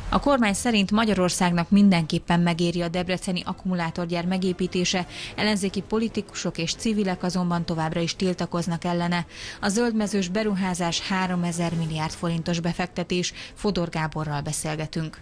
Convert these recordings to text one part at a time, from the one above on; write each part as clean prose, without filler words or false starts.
A kormány szerint Magyarországnak mindenképpen megéri a debreceni akkumulátorgyár megépítése, ellenzéki politikusok és civilek azonban továbbra is tiltakoznak ellene. A zöldmezős beruházás 3000 milliárd forintos befektetés. Fodor Gáborral beszélgetünk.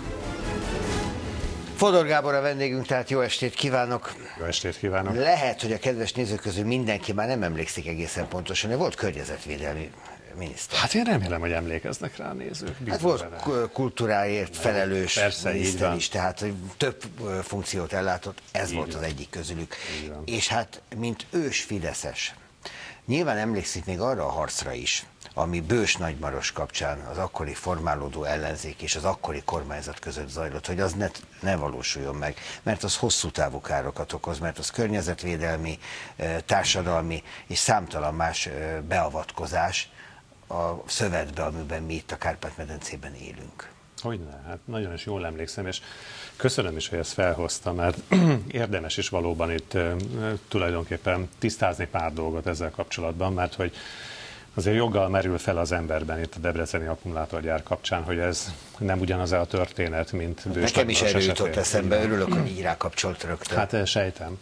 Fodor Gábor a vendégünk, tehát jó estét kívánok! Jó estét kívánok! Lehet, hogy a kedves nézők közül mindenki már nem emlékszik egészen pontosan, de volt környezetvédelmi miniszter. Hát én remélem, hogy emlékeznek rá a nézők. Hát volt kultúráért felelős miniszter is, tehát több funkciót ellátott, ez volt az egyik közülük. És hát, mint ős fideszes, nyilván emlékszik még arra a harcra is, ami Bős-Nagymaros kapcsán az akkori formálódó ellenzék és az akkori kormányzat között zajlott, hogy az ne valósuljon meg, mert az hosszú távú károkat okoz, mert az környezetvédelmi, társadalmi és számtalan más beavatkozás a szövetbe, amiben mi itt a Kárpát-medencében élünk. Hogyne, hát nagyon is jól emlékszem, és köszönöm is, hogy ezt felhoztam, mert érdemes is valóban itt tulajdonképpen tisztázni pár dolgot ezzel kapcsolatban, mert hogy azért joggal merül fel az emberben itt a debreceni akkumulátorgyár kapcsán, hogy ez nem ugyanaz a történet, mint Bős. Nekem is erről jutott eszembe, örülök, hogy így rákapcsolt rögtön. Hát sejtem.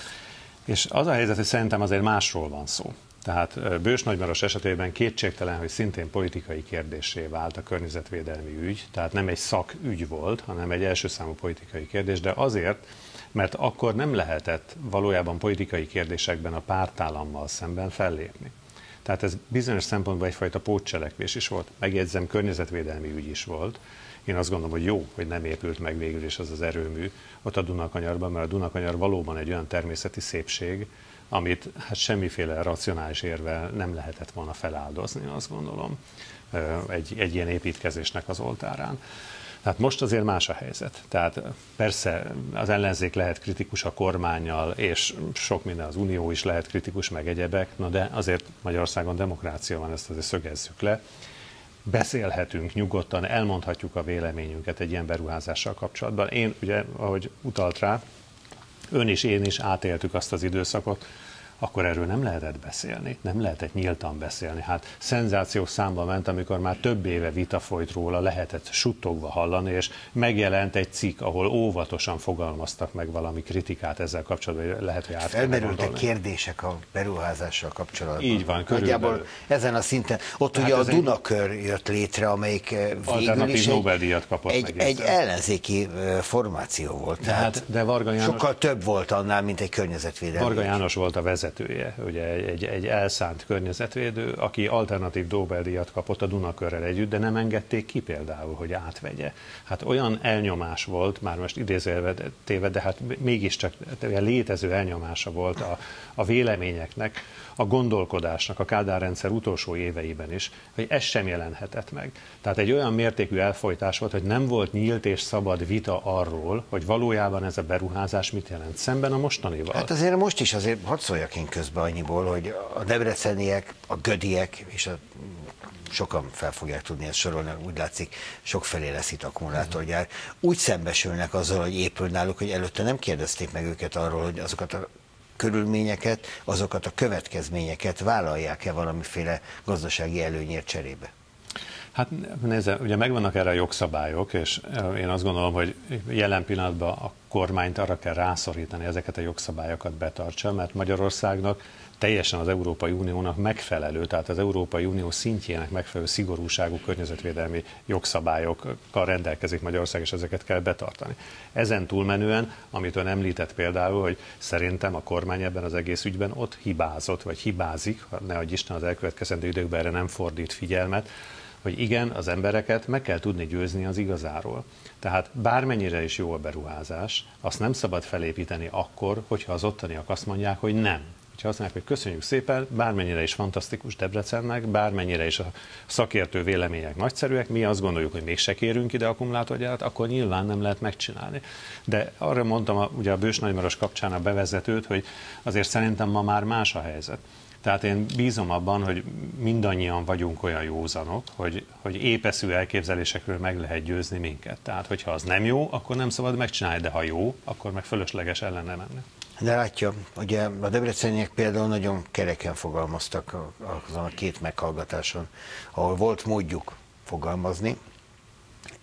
És az a helyzet, hogy szerintem azért másról van szó. Tehát Bős-Nagymaros esetében kétségtelen, hogy szintén politikai kérdéssé vált a környezetvédelmi ügy, tehát nem egy szakügy volt, hanem egy első számú politikai kérdés, de azért, mert akkor nem lehetett valójában politikai kérdésekben a pártállammal szemben fellépni. Tehát ez bizonyos szempontból egyfajta pótcselekvés is volt, megjegyzem, környezetvédelmi ügy is volt. Én azt gondolom, hogy jó, hogy nem épült meg végül is az erőmű ott a Dunakanyarban, mert a Dunakanyar valóban egy olyan természeti szépség, amit hát semmiféle racionális érvel nem lehetett volna feláldozni, azt gondolom, egy ilyen építkezésnek az oltárán. Tehát most azért más a helyzet. Tehát persze az ellenzék lehet kritikus a kormánnyal, és sok minden, az Unió is lehet kritikus, meg egyebek, na de azért Magyarországon demokrácia van, ezt azért szögezzük le. Beszélhetünk nyugodtan, elmondhatjuk a véleményünket egy ilyen beruházással kapcsolatban. Én ugye, ahogy utalt rá, ön is, én is átéltük azt az időszakot, akkor erről nem lehetett beszélni, nem lehetett nyíltan beszélni. Hát szenzációs számba ment, amikor már több éve vita folyt róla, lehetett suttogva hallani, és megjelent egy cikk, ahol óvatosan fogalmaztak meg valami kritikát ezzel kapcsolatban, hogy lehet, hogy át kell Felmerültek kérdések a beruházással kapcsolatban. Így van, körülbelül. Ezen a szinten. Ott hát ugye a Dunakör jött létre, amelyik végül is Nobel-díjat kapott egy ellenzéki formáció volt. De Varga János, sokkal több volt annál, mint egy környezetvédelmi. Varga János volt a vezetője, ugye egy elszánt környezetvédő, aki alternatív Nobel-díjat kapott a Dunakörrel együtt, de nem engedték ki például, hogy átvegye. Hát olyan elnyomás volt, már most idézőjelbe téve, de hát mégiscsak létező elnyomása volt a véleményeknek, a gondolkodásnak a Kádár-rendszer utolsó éveiben is, hogy ez sem jelenhetett meg. Tehát egy olyan mértékű elfojtás volt, hogy nem volt nyílt és szabad vita arról, hogy valójában ez a beruházás mit jelent szemben a mostanival. Hát azért most is azért hadd szóljak én közben annyiból, hogy a debreceniek, a gödiek és sokan fel fogják tudni ezt sorolni, úgy látszik, sokfelé lesz itt akkumulátorgyár. Úgy szembesülnek azzal, hogy épül náluk, hogy előtte nem kérdezték meg őket arról, hogy azokat a körülményeket, azokat a következményeket vállalják-e valamiféle gazdasági előnyért cserébe? Hát nézze, ugye megvannak erre a jogszabályok, és én azt gondolom, hogy jelen pillanatban a kormányt arra kell rászorítani, ezeket a jogszabályokat betartsa, mert Magyarországnak teljesen az Európai Uniónak megfelelő, tehát az Európai Unió szintjének megfelelő szigorúságú környezetvédelmi jogszabályokkal rendelkezik Magyarország, és ezeket kell betartani. Ezen túlmenően, amit ön említett például, hogy szerintem a kormány ebben az egész ügyben ott hibázott, vagy hibázik, ne adj Isten az elkövetkezendő időkben erre nem fordít figyelmet, hogy igen, az embereket meg kell tudni győzni az igazáról. Tehát bármennyire is jó a beruházás, azt nem szabad felépíteni akkor, hogyha az ottaniak azt mondják, hogy nem. Ha azt mondják, hogy köszönjük szépen, bármennyire is fantasztikus Debrecennek, bármennyire is a szakértő vélemények nagyszerűek, mi azt gondoljuk, hogy mégse kérünk ide akkumulátorgyárat, akkor nyilván nem lehet megcsinálni. De arra mondtam ugye a Bős-Nagymaros kapcsán a bevezetőt, hogy azért szerintem ma már más a helyzet. Tehát én bízom abban, hogy mindannyian vagyunk olyan józanok, hogy épeszű elképzelésekről meg lehet győzni minket. Tehát, hogyha az nem jó, akkor nem szabad megcsinálni, de ha jó, akkor meg fölösleges ellene menni. De látja, ugye a debreceniek például nagyon kereken fogalmaztak azon a két meghallgatáson, ahol volt módjuk fogalmazni,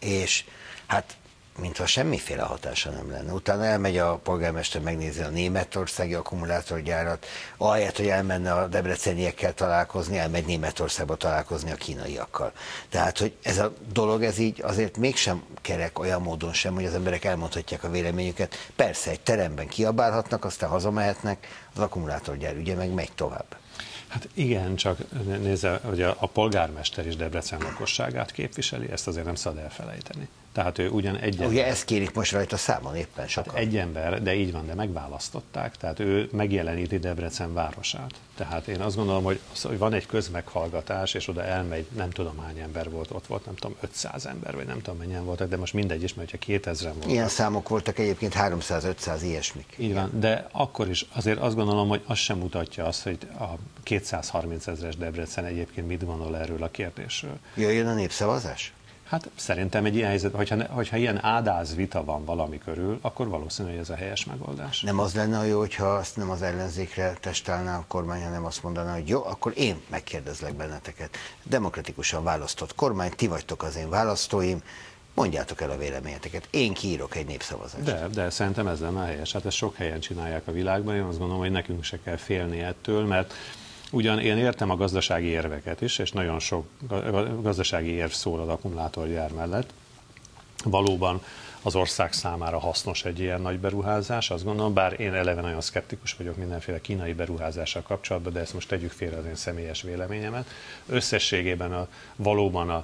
és hát mintha semmiféle hatása nem lenne. Utána elmegy a polgármester, megnézi a németországi akkumulátorgyárat, ahelyett, hogy elmenne a debreceniekkel találkozni, elmegy Németországba találkozni a kínaiakkal. Tehát, hogy ez a dolog, ez így azért mégsem kerek olyan módon sem, hogy az emberek elmondhatják a véleményüket. Persze, egy teremben kiabálhatnak, aztán hazamehetnek, az akkumulátorgyár ügye meg megy tovább. Hát igen, csak nézze, hogy a polgármester is Debrecen lakosságát képviseli, ezt azért nem szabad elfelejteni. Tehát ő ugyan egy ember. Ugye ezt kérik most rajta számon éppen sokan. Hát egy ember, de így van, de megválasztották, tehát ő megjeleníti Debrecen városát. Tehát én azt gondolom, hogy van egy közmeghallgatás, és oda elmegy, nem tudom hány ember volt, ott volt, nem tudom, 500 ember, vagy nem tudom mennyien voltak, de most mindegy is, mert hogyha 2000-en voltak. Ilyen számok voltak egyébként, 300-500 ilyesmik. Így van, de akkor is azért azt gondolom, hogy az sem mutatja azt, hogy a 230 000-es Debrecen egyébként mit gondol erről a kérdésről. Jöjjön a népszavazás? Hát szerintem egy ilyen helyzet, hogyha ilyen ádáz vita van valami körül, akkor valószínűleg ez a helyes megoldás. Nem az lenne jó, hogyha azt nem az ellenzékre testálná a kormány, hanem azt mondaná, hogy jó, akkor én megkérdezlek benneteket. Demokratikusan választott kormány, ti vagytok az én választóim, mondjátok el a véleményeteket. Én kiírok egy népszavazást. De szerintem ez lenne helyes. Hát ezt sok helyen csinálják a világban, én azt gondolom, hogy nekünk se kell félni ettől, mert ugyan én értem a gazdasági érveket is, és nagyon sok gazdasági érv szól az akkumulátorgyár mellett. Valóban az ország számára hasznos egy ilyen nagy beruházás, azt gondolom, bár én eleve nagyon szkeptikus vagyok mindenféle kínai beruházással kapcsolatban, de ezt most tegyük félre az én személyes véleményemet. Összességében valóban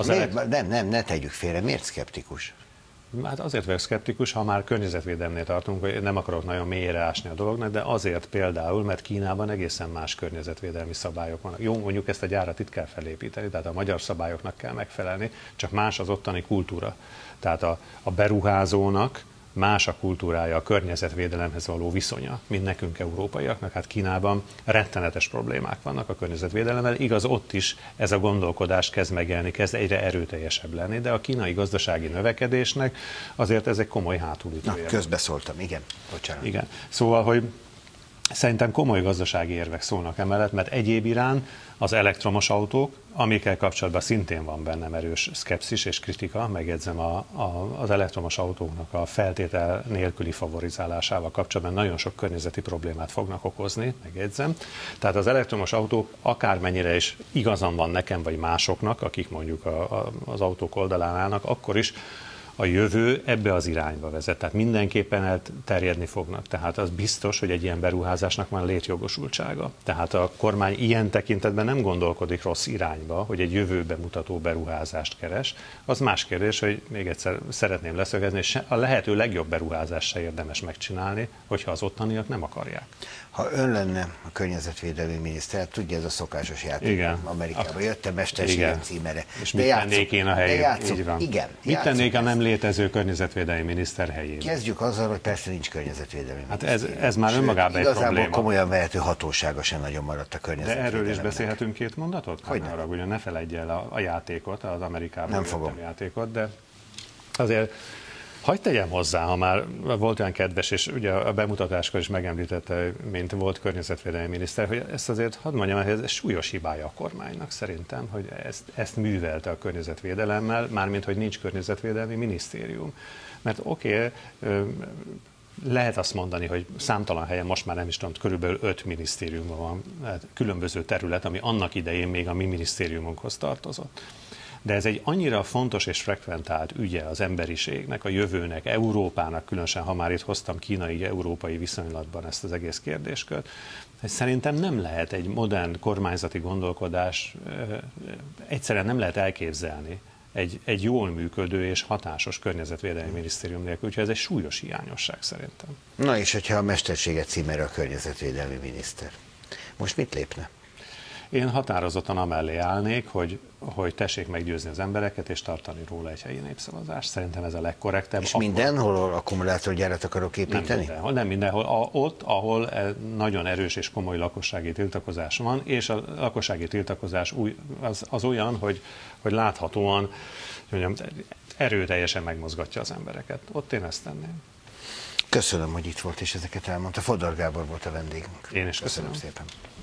ne tegyük félre, miért szkeptikus? Hát azért vagyok szkeptikus, ha már környezetvédelemnél tartunk, hogy nem akarok nagyon mélyre ásni a dolognak, de azért például, mert Kínában egészen más környezetvédelmi szabályok vannak. Jó, mondjuk ezt a gyárat itt kell felépíteni, tehát a magyar szabályoknak kell megfelelni, csak más az ottani kultúra. Tehát a beruházónak más a kultúrája, a környezetvédelemhez való viszonya, mint nekünk európaiaknak. Hát Kínában rettenetes problémák vannak a környezetvédelemmel, igaz, ott is ez a gondolkodás kezd megjelenni, kezd egyre erőteljesebb lenni, de a kínai gazdasági növekedésnek azért ez egy komoly hátulütője. Közbeszóltam, igen. Bocsánat. Igen. Szóval, hogy szerintem komoly gazdasági érvek szólnak emellett, mert egyéb iránt az elektromos autók, amikkel kapcsolatban szintén van bennem erős szkepszis és kritika, megjegyzem az elektromos autóknak a feltétel nélküli favorizálásával kapcsolatban nagyon sok környezeti problémát fognak okozni, megjegyzem. Tehát az elektromos autók akármennyire is igazam van nekem vagy másoknak, akik mondjuk az autók oldalán állnak, akkor is a jövő ebbe az irányba vezet. Tehát mindenképpen elterjedni fognak. Tehát az biztos, hogy egy ilyen beruházásnak van létjogosultsága. Tehát a kormány ilyen tekintetben nem gondolkodik rossz irányba, hogy egy jövőbe mutató beruházást keres. Az más kérdés, hogy még egyszer szeretném leszögezni, és a lehető legjobb beruházást se érdemes megcsinálni, hogyha az ottaniak nem akarják. Ha ön lenne a környezetvédelmi miniszter, tudja, ez a szokásos játék. Amerikában jöttem, mesterségem címere. És mit tennék én a helyén? Mit tennék a nem létező környezetvédelmi miniszter helyén? Kezdjük azzal, hogy persze nincs környezetvédelmi miniszter. Hát ez már önmagában egy probléma. Igazából komolyan vehető hatósága sem nagyon maradt a környezetvédelemnek. De erről is beszélhetünk két mondatot? Hogy ne? Arra, ne feledj el a játékot, az Amerikában nem fogom. Játékot, de azért hadd tegyem hozzá, ha már volt olyan kedves, és ugye a bemutatáskor is megemlítette, mint volt környezetvédelmi miniszter, hogy ezt azért hadd mondjam, hogy ez súlyos hibája a kormánynak szerintem, hogy ezt művelte a környezetvédelemmel, mármint hogy nincs környezetvédelmi minisztérium. Mert oké, lehet azt mondani, hogy számtalan helyen, most már nem is tudom, körülbelül 5 minisztériumban van különböző terület, ami annak idején még a mi minisztériumunkhoz tartozott. De ez egy annyira fontos és frekventált ügye az emberiségnek, a jövőnek, Európának, különösen ha már itt hoztam kínai-európai viszonylatban ezt az egész kérdéskört, hogy szerintem nem lehet egy modern kormányzati gondolkodás, egyszerűen nem lehet elképzelni egy jól működő és hatásos környezetvédelmi minisztérium nélkül, úgyhogy ez egy súlyos hiányosság szerintem. Na és hogyha a mesterséget címére a környezetvédelmi miniszter, most mit lépne? Én határozottan amellé állnék, hogy tessék meggyőzni az embereket, és tartani róla egy helyi népszavazást. Szerintem ez a legkorrektebb. És mindenhol akkumulátorgyárat akarok építeni? Nem mindenhol. Ott, ahol nagyon erős és komoly lakossági tiltakozás van, és a lakossági tiltakozás az olyan, hogy láthatóan erőteljesen megmozgatja az embereket. Ott én ezt tenném. Köszönöm, hogy itt volt, és ezeket elmondta. Fodor Gábor volt a vendégünk. Én is köszönöm szépen.